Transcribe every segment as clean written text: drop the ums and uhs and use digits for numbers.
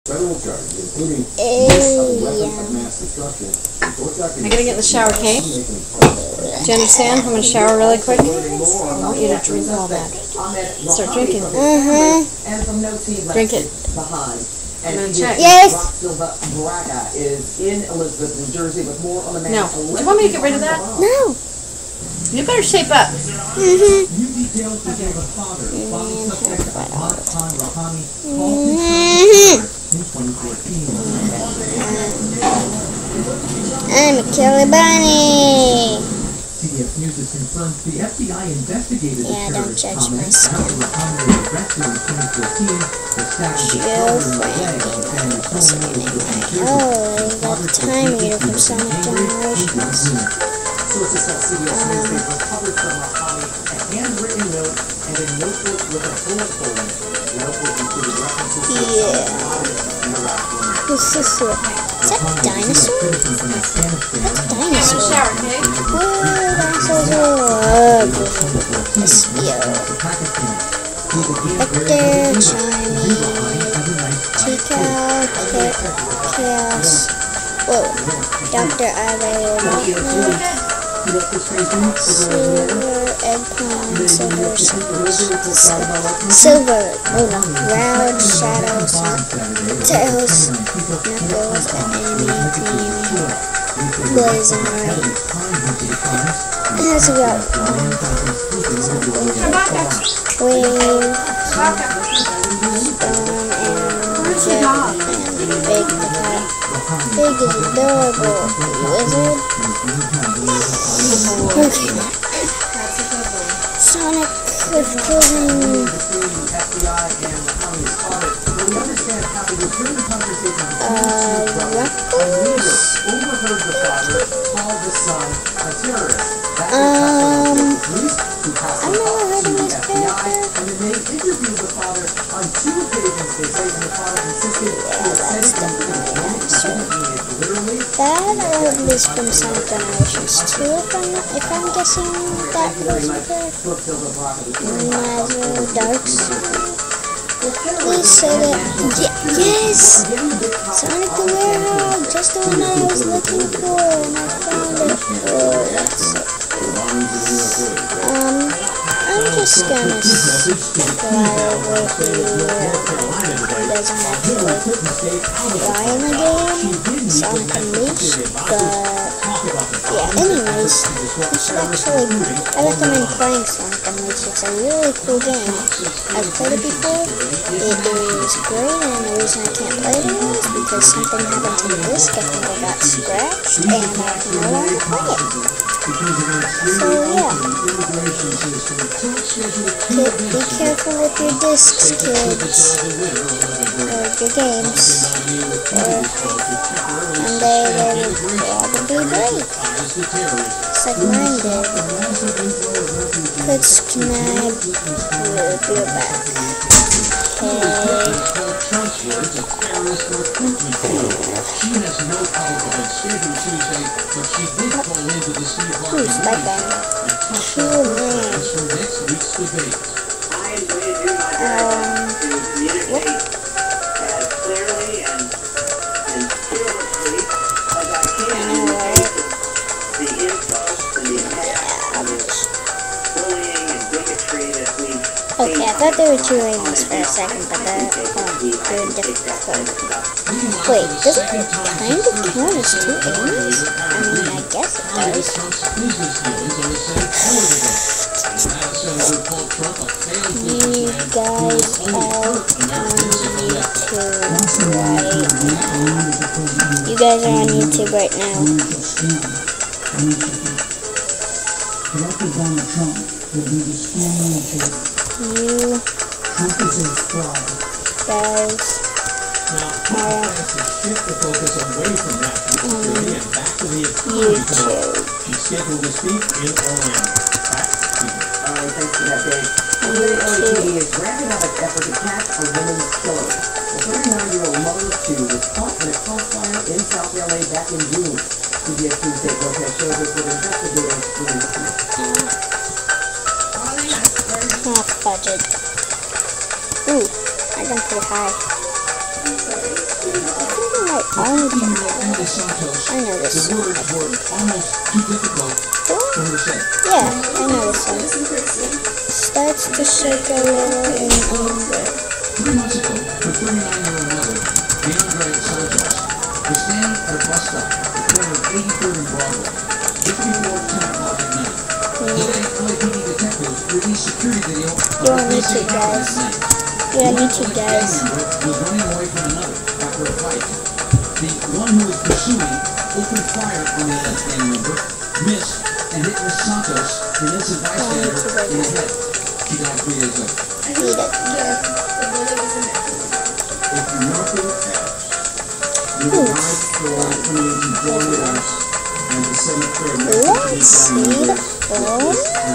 Federal charges, including use of weapons of mass destruction. I gotta get in the shower, Kate. Do you understand? I'm gonna shower really quick. I want you to drink all that. Start drinking. Drink it. I'm gonna check. Yes. Braga is in Elizabeth, New Jersey, with more on the man. No. Do you want me to get rid of that? No. You better shape up. I'm a killer bunny. CBS News has confirmed the FBI investigated the don't terrorist judge my comment skin. after Muhammad was arrested in 2014. The staff of the Oh, got the time reader from Sonic Generations. Sources tell CBS newspaper covered from Muhammad a handwritten note and a notebook with a bullet hole in it. The notebook included references to and Iraq women. What's this? Is that a dinosaur? That's a dinosaur. Shower, Kate. Whoa, dinosaurs are ugly. Espio. Vector, Shiny, Chica, Chaos. Whoa. Dr. Ivor, Silver, Eggplant, Silver, Round, Shadows, Tails, Knuckles, Enemy Team, Blazing Light. It has about Wave, Stone, and Jet, and Big is adorable. Wizard. Okay. Sonic with children. I've never heard of this character. And then they interviewed the father on 2 occasions, they say, and the father insisted That's definitely that or at least from Sonic Generations 2, if I'm guessing that was the Mazel Darks. Please say that. Yes! Sonic the Werewolf! Just the one I was looking for, and I found it. Oh, that's so cool. I'm just gonna fly over here. He doesn't actually fly in the game, Sonic Unleashed, but yeah, anyways, you should actually, I recommend playing Sonic Unleashed. It's a really cool game. I've played it before, it is great, and the reason I can't play it anymore is because something happened to the disc. I think I got scratched, and I can no longer play it. So yeah, be careful with your discs, kids, or your games, or one day they will probably break, just like mine did. Quick snag, we'll be back. Who's my band? Okay, I thought there were 2 aliens for a second, but they're different. Wait, doesn't it kind of count as 2 aliens? I mean, I guess it does. You guys are on YouTube right now. You guys are on YouTube right now. You guys YouTube. She's scheduled to speak in Orlando. YouTube. Thanks for that, Dave. LAPD is ramping up its effort to catch a woman's killer. The 39-year-old mother of 2 was caught in a crossfire in South LA back in June. CBS News Dave Lopez shows us what investigators released. Half budget. Ooh, I jumped pretty high. Emily Santos, I know this the song. words were almost too difficult for her to say. Yeah, I know this song. Starts to shake a little in anger. 3 months ago, her 39-year-old mother, DeAndre Santos, was standing at a bus stop at the corner of 83rd and Broadway, just before 10 o'clock at night. Today, LAPD detectives released security video of You're her on facing YouTube, a car guys. that night. You're on One YouTube, alleged guys. gang member was running away from another after a fight. The one who was pursuing opened fire on the alleged gang member, missed, and hit Miss Santos, the innocent bystander, in the head. She died 3 days later. Read it. If nothing else, we would like for coming to join with us and to celebrate Let's see the phone.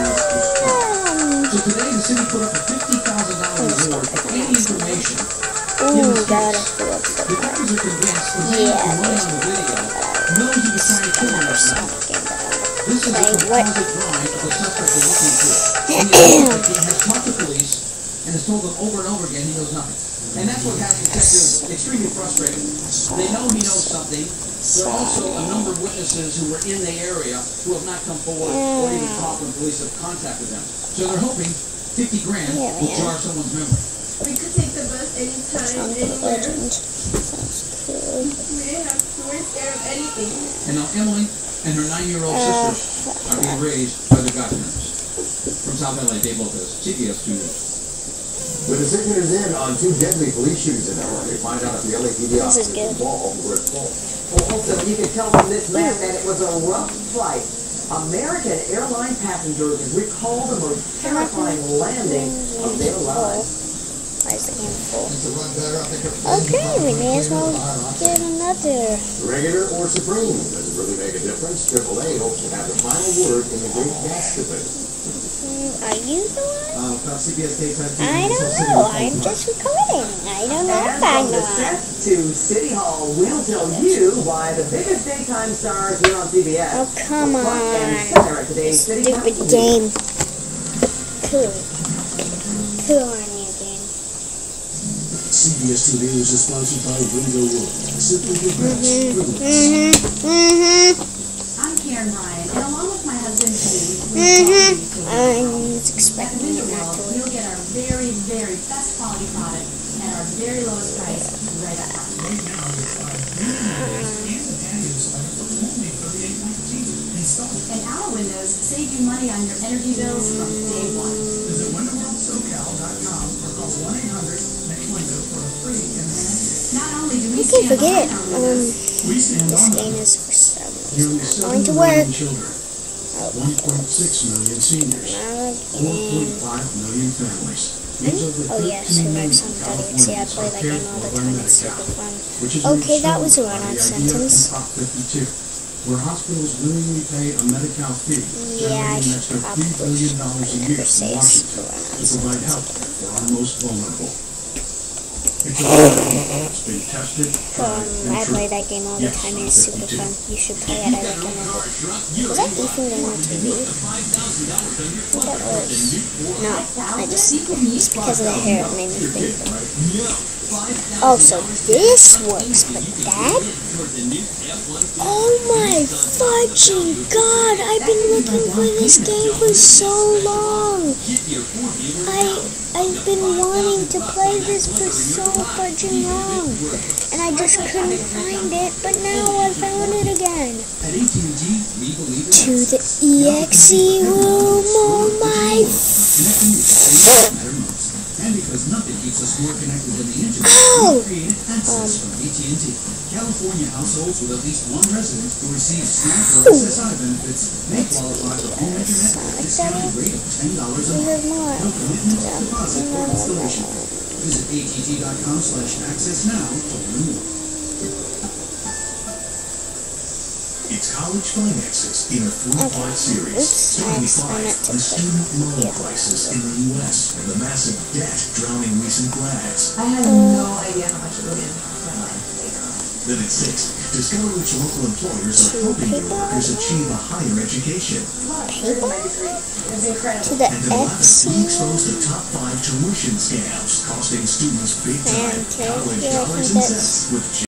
So today, the city put up a $50,000 reward for any information. Oh god, I feel so The bad. doctors are convinced the man Yeah, with the money on the video knows he was trying to kill Another himself. Sonic game that I This is a Like what? composite drawing of the suspect they're looking for. He has talked to police and has told them over and over again he knows nothing. And that's what has detectives extremely frustrated. They know he knows something. There are also a number of witnesses who were in the area who have not come forward or even talked when police have contacted them. So they're hoping 50 grand Yeah, will man. jar someone's memory. We could take the bus anytime, Sonic the anywhere. Legend. Sounds cool. We didn't have to worry scared of anything. And now Emily and her 9-year-old sister are being raised by their godparents. From South LA, Dave Lopez, CBS 2 News. The decision is in on 2 deadly police shootings in LA. They find out if the LAPD This is officers good. involved were at fault. Well, also, you can tell from this map that it was a rough flight. American airline passengers recall the most terrifying landing of their lives. Why is the game full? Okay, we may as well get another. Regular or supreme, does it really make a difference? AAA hopes to have the final word in the great gas debate. Are you the one? CBS Daytime I don't know. I'm just recording. I don't know if And I'm from the the one. set to City Hall, we'll tell you why the biggest daytime stars here on CBS. Oh, come were front and on. center at today's City Stupid Council game. Cool. Cool on you, game. CBS 2 News is sponsored by Window Wood. Simply the best. I'm Karen Ryan, and along with my husband Steve, I was at expecting the it Window not to World, work. you'll get our very, very best quality product at our very lowest price right up front. And our windows save you money on your energy bills from day one. Visit WindoWorldSoCal.com or call 1-800-NEXT-WINDOW for a free information. Not only do we Okay, stand forget it. behind our windows, We stand This on game them. is for some Nearly reason 7 going to million work. children, 1.6 million seniors, Again. 4.5 million families. These are the Oh yeah, 13 million Survive See, I Californians play are that cared game all for the by time. It's super Medi-Cal, fun. which is Okay, that was a run run-on on sentence. Prop 52, where hospitals willingly pay a Medi-Cal fee, Yeah, I generating an should extra $3 probably billion a year never from say Washington super run-on to provide sentence help again. for our most vulnerable. It's a it's been tested, tried, and I true. play that game all the Yes, time. It's super 52. fun. You should play it. I recommend it. Was that Ethan going on TV? I think that was. No, I just. It's because of the hair. It made me think. Oh, so this works, but that? Oh my fudging god! I've been looking for this game for so long. I've been wanting to play this for so fudging long, and I just couldn't find it. But now I found it again. At AT&T, we believe in To the EXE room. Oh my. connecting you to things that matter most. And because nothing keeps us more connected than the internet, Ow! we created Access from AT&T. California households with at least one resident who receives SNAP or SSI benefits may qualify for home internet at a discounted rate of $10 a We month. have more. No commitment, deposit, or installation. Visit att.com/access now to learn more. It's College Finances in a 3-part series, Oops, starting I meant to the put student loan here. crisis in the U.S. and the massive debt drowning recent grads. I had no idea how much it would impact my life later on. Then at 6, discover which local employers are To helping your paper. workers achieve a higher education. It was incredible. To the And then 11, be EXE. exposed to top 5 tuition scams, costing students big time Okay, college yeah, I dollars think and that's- cents with